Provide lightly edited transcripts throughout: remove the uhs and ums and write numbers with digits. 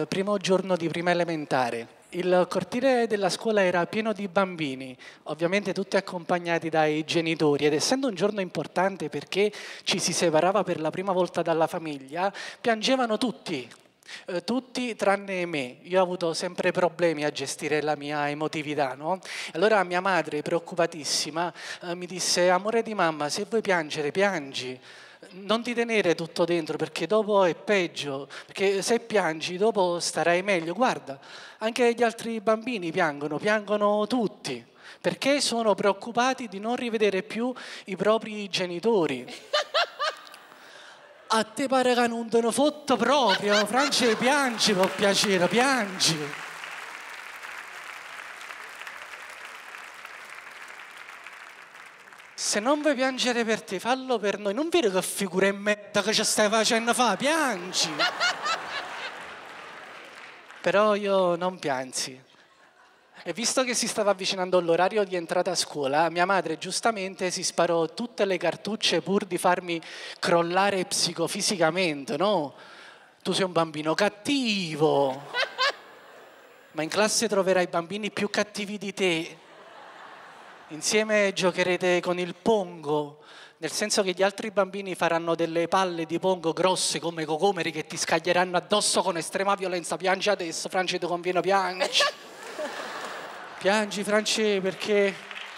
primo giorno di prima elementare. Il cortile della scuola era pieno di bambini, ovviamente tutti accompagnati dai genitori, ed essendo un giorno importante perché ci si separava per la prima volta dalla famiglia, piangevano tutti. Tutti tranne me. Io ho avuto sempre problemi a gestire la mia emotività, no? Allora mia madre, preoccupatissima, mi disse: amore di mamma, se vuoi piangere, piangi. Non ti tenere tutto dentro perché dopo è peggio, perché se piangi dopo starai meglio. Guarda, anche gli altri bambini piangono tutti, perché sono preoccupati di non rivedere più i propri genitori. A te pare che non te ne fotta proprio? Francia, piangi per piacere, piangi. Se non vuoi piangere per te, fallo per noi. Non vedi che figura in merda che ci stai facendo fa? Piangi. Però io non piansi. E visto che si stava avvicinando l'orario di entrata a scuola, mia madre giustamente si sparò tutte le cartucce pur di farmi crollare psicofisicamente, no? Tu sei un bambino cattivo, ma in classe troverai bambini più cattivi di te. Insieme giocherete con il pongo, nel senso che gli altri bambini faranno delle palle di pongo grosse come cocomeri che ti scaglieranno addosso con estrema violenza. Piangi adesso, Franci, ti conviene, piangi. Piangi, Franci, perché...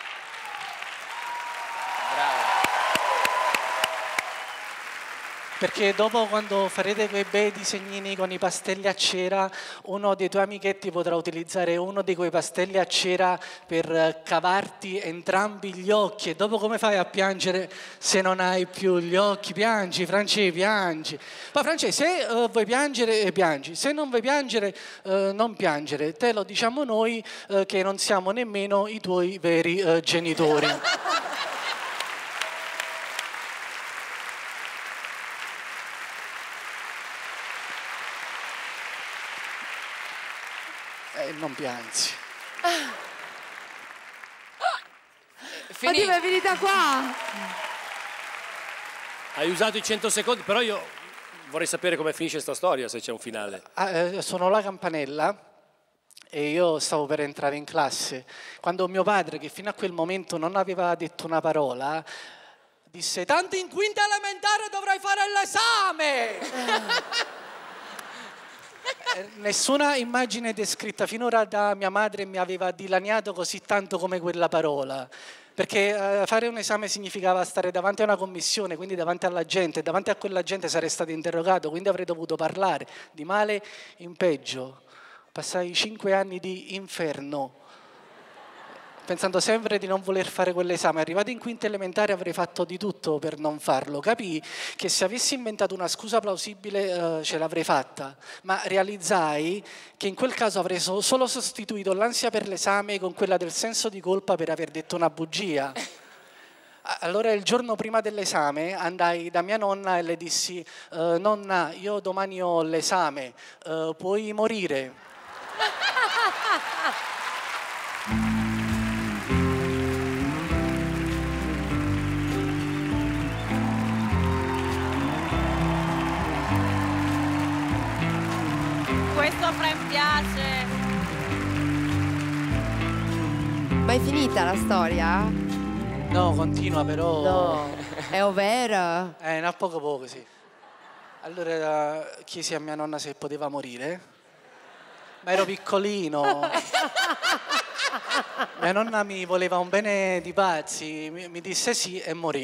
Perché dopo, quando farete quei bei disegnini con i pastelli a cera, uno dei tuoi amichetti potrà utilizzare uno di quei pastelli a cera per cavarti entrambi gli occhi. E dopo come fai a piangere se non hai più gli occhi? Piangi, Francesco, piangi. Ma Francesco, se vuoi piangere, piangi. Se non vuoi piangere, non piangere. Te lo diciamo noi che non siamo nemmeno i tuoi veri genitori. Non piangi. Oddio, è finita qua. Hai usato i 100 secondi, però io vorrei sapere come finisce questa storia, se c'è un finale. Suonò la campanella e io stavo per entrare in classe, quando mio padre, che fino a quel momento non aveva detto una parola, disse: tanto in quinta elementare dovrai fare l'esame. Nessuna immagine descritta finora da mia madre mi aveva dilaniato così tanto come quella parola, perché fare un esame significava stare davanti a una commissione, quindi davanti alla gente, davanti a quella gente sarei stato interrogato, quindi avrei dovuto parlare di male in peggio. Passai 5 anni di inferno, pensando sempre di non voler fare quell'esame. Arrivato in quinta elementare avrei fatto di tutto per non farlo. Capii che se avessi inventato una scusa plausibile ce l'avrei fatta, ma realizzai che in quel caso avrei solo sostituito l'ansia per l'esame con quella del senso di colpa per aver detto una bugia. Allora il giorno prima dell'esame andai da mia nonna e le dissi: nonna, io domani ho l'esame, puoi morire. Questo a me piace. Ma è finita la storia? No, continua però. No, è over. A poco sì. Allora chiesi a mia nonna se poteva morire, ma ero piccolino. Mia nonna mi voleva un bene di pazzi, mi disse sì e morì.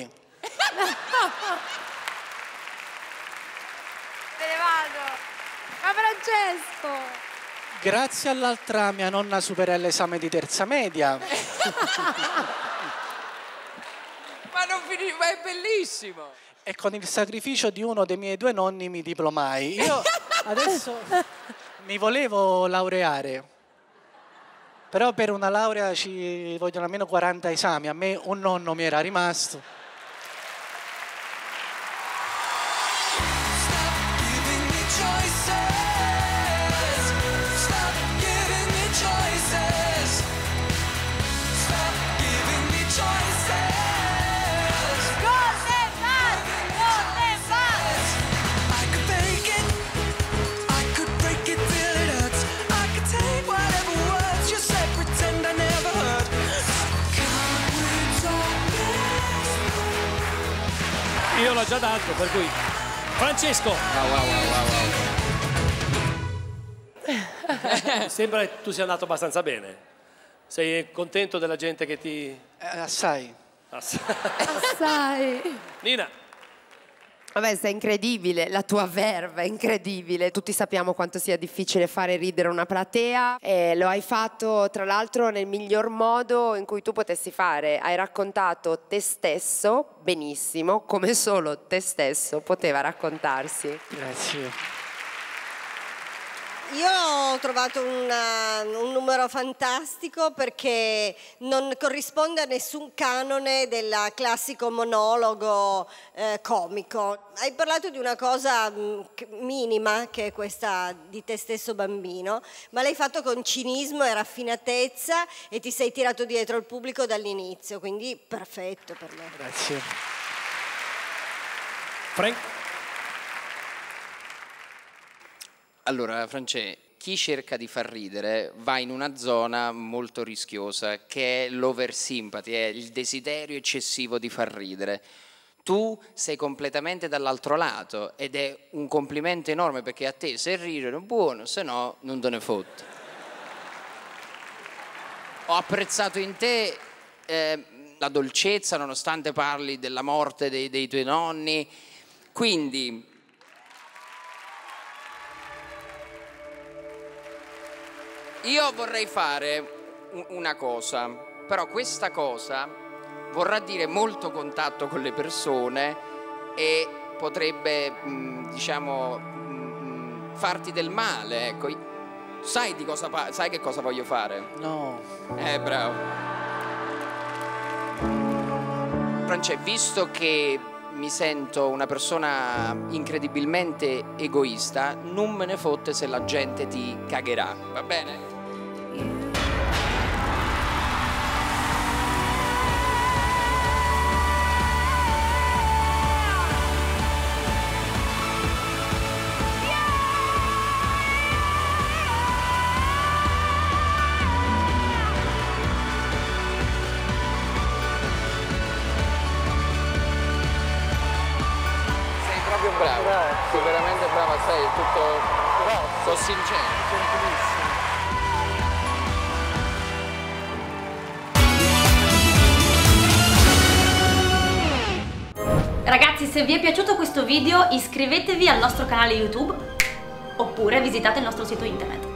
Me ne vado. Ma Francesco! Grazie all'altra mia nonna superai l'esame di terza media. Ma non finiva, è bellissimo! E con il sacrificio di uno dei miei 2 nonni mi diplomai. Io adesso mi volevo laureare, però per una laurea ci vogliono almeno 40 esami. A me un nonno mi era rimasto. I could break it till io l'ho già dato, per cui... Francesco! Mi sembra che tu sia andato abbastanza bene. Sei contento della gente che ti... Assai. Assai. Nina. Vabbè, sei incredibile, la tua verve è incredibile. Tutti sappiamo quanto sia difficile fare ridere una platea e lo hai fatto tra l'altro nel miglior modo in cui tu potessi fare. Hai raccontato te stesso benissimo, come solo te stesso poteva raccontarsi. Grazie. Io ho trovato un numero fantastico perché non corrisponde a nessun canone del classico monologo comico. Hai parlato di una cosa minima, che è questa di te stesso bambino, ma l'hai fatto con cinismo e raffinatezza e ti sei tirato dietro il pubblico dall'inizio, quindi perfetto per me. Grazie. Frank? Allora, France, chi cerca di far ridere va in una zona molto rischiosa, che è l'oversympathy, è il desiderio eccessivo di far ridere. Tu sei completamente dall'altro lato ed è un complimento enorme, perché a te se ridere è buono, se no non te ne fotte. Ho apprezzato in te la dolcezza, nonostante parli della morte dei tuoi nonni, quindi... Io vorrei fare una cosa, però questa cosa vorrà dire molto contatto con le persone e potrebbe, diciamo, farti del male, ecco. Sai che cosa voglio fare? No. Bravo. France, visto che mi sento una persona incredibilmente egoista, non me ne fotte se la gente ti cagherà, va bene? Bravo, sei veramente brava, sei tutto... Sono sincero. Ragazzi, se vi è piaciuto questo video iscrivetevi al nostro canale YouTube oppure visitate il nostro sito internet.